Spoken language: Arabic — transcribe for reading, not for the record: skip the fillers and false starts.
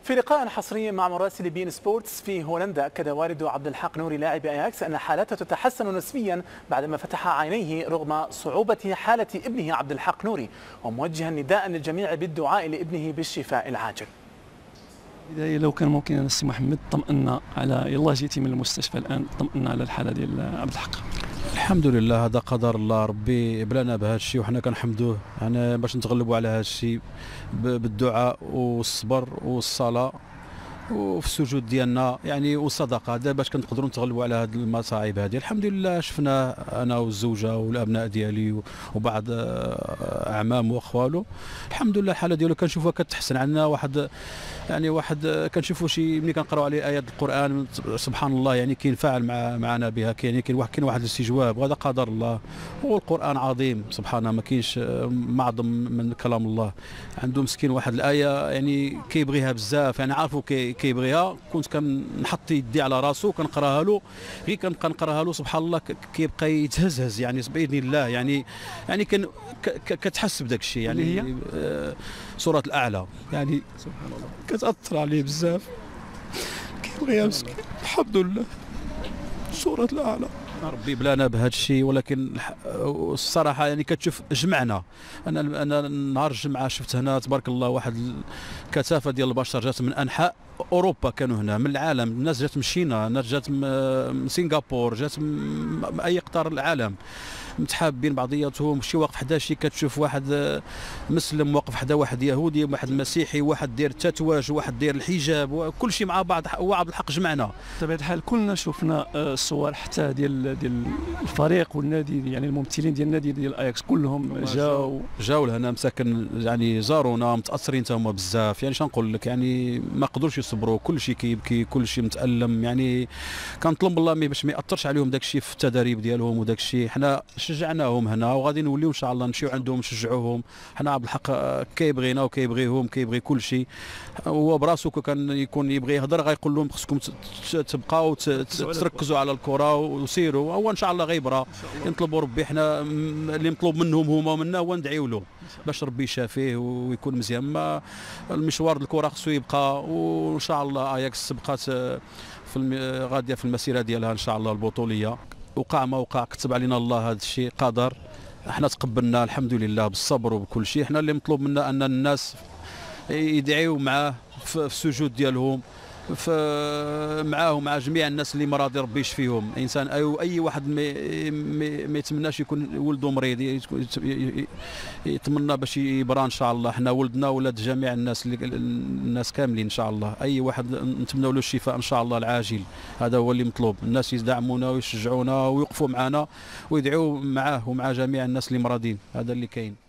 في لقاء حصري مع مراسل بين سبورتس في هولندا، أكد والد عبد الحق نوري لاعب أياكس أن حالته تتحسن نسبيا بعدما فتح عينيه رغم صعوبة حالة ابنه عبد الحق نوري، وموجها نداء للجميع بالدعاء لابنه بالشفاء العاجل. بداية لو كان ممكن السي محمد طمئنا على يلاه جيتي من المستشفى الآن، طمئنا على الحالة ديال عبد الحق. الحمد لله، هذا قدر الله، ربي بلانا بهذا الشيء وحنا كنحمدوه يعني باش نتغلبوا على هذا الشيء بالدعاء والصبر والصلاه وفي السجود ديالنا يعني والصدقه، هذا باش كنقدروا نتغلبوا على هذه المصاعب هذه. الحمد لله شفنا انا والزوجه والابناء ديالي وبعض اعمام واخوالو، الحمد لله الحاله ديالو كنشوفها كتحسن. عندنا واحد كنشوفوا شي ملي كنقراو عليه ايات القران سبحان الله يعني كينفعل معنا بها، كاين واحد الاستجواب، وهذا قدر الله. والقران عظيم سبحانه، ما كاينش معظم من كلام الله. عنده مسكين واحد الايه يعني كيبغيها بزاف، يعني عارفوا كيبغيها. كنت كنحط يدي على راسو كنقراها له، غير كنبقى نقراها له سبحان الله كيبقى يتهزهز يعني باذن الله. يعني كتحس بداك الشيء يعني سورة الأعلى يعني سبحان الله كتأثر عليه بزاف، كيبغيها مسكين. الحمد لله سورة الأعلى، ربي بلانا بهذا الشيء. ولكن الصراحه يعني كتشوف جمعنا، انا نهار الجمعه شفت هنا تبارك الله واحد الكثافه ديال البشر جات من انحاء اوروبا، كانوا هنا من العالم، الناس جات من الصين، الناس جات من سنغافور، جات من اي قطار العالم، متحابين بعضياتهم. شي واقف حدا شي كتشوف واحد مسلم واقف حدا واحد يهودي، واحد مسيحي، واحد داير التاتواج، واحد داير الحجاب، وكل شيء مع بعض. هو عبد الحق جمعنا. بطبيعه الحال كلنا شفنا الصور حتى ديال الفريق والنادي، يعني الممثلين ديال النادي ديال اياكس كلهم جاوا لهنا مساكن، يعني زارونا متاثرين حتى هما بزاف. يعني شنقول لك يعني ما قدروش يصبروا، كل شيء كيبكي، كل شيء متالم. يعني كنطلب الله باش ما ياثرش عليهم داك الشيء في التدريب ديالهم وداك الشيء. حنا شجعناهم هنا وغادي نوليو ان شاء الله نمشيو عندهم نشجعوهم. حنا عبد الحق كيبغينا وكيبغيهم، كيبغي كل شيء. هو براسو كان يكون يبغي يهضر غيقول لهم خصكم تبقاو تركزوا على الكره وسيروا. هو ان شاء الله غيبرى. نطلبوا ربي، حنا اللي مطلوب منهم هما ومنا هو ندعيو له باش ربي يشافيه ويكون مزيان. ما المشوار الكره خصو يبقى، وان شاء الله اياكس بقات غاديه في المسيره ديالها ان شاء الله البطوليه. وقع ما وقع كتب علينا الله، هذا الشيء قدر. احنا تقبلنا الحمد لله بالصبر وبكل شيء. احنا اللي مطلوب منا ان الناس يدعيوا معاه في السجود ديالهم، معاه ومع جميع الناس اللي مرضى ربي يشفيهم. انسان اي واحد ما يتمناش يكون ولده مريض، يتمنى باش يبرى ان شاء الله. احنا ولدنا ولاد جميع الناس كاملين ان شاء الله. اي واحد نتمنوا له الشفاء ان شاء الله العاجل، هذا هو اللي مطلوب. الناس يدعمونا ويشجعونا ويوقفوا معنا ويدعوا معاه ومع جميع الناس اللي مرضين، هذا اللي كاين.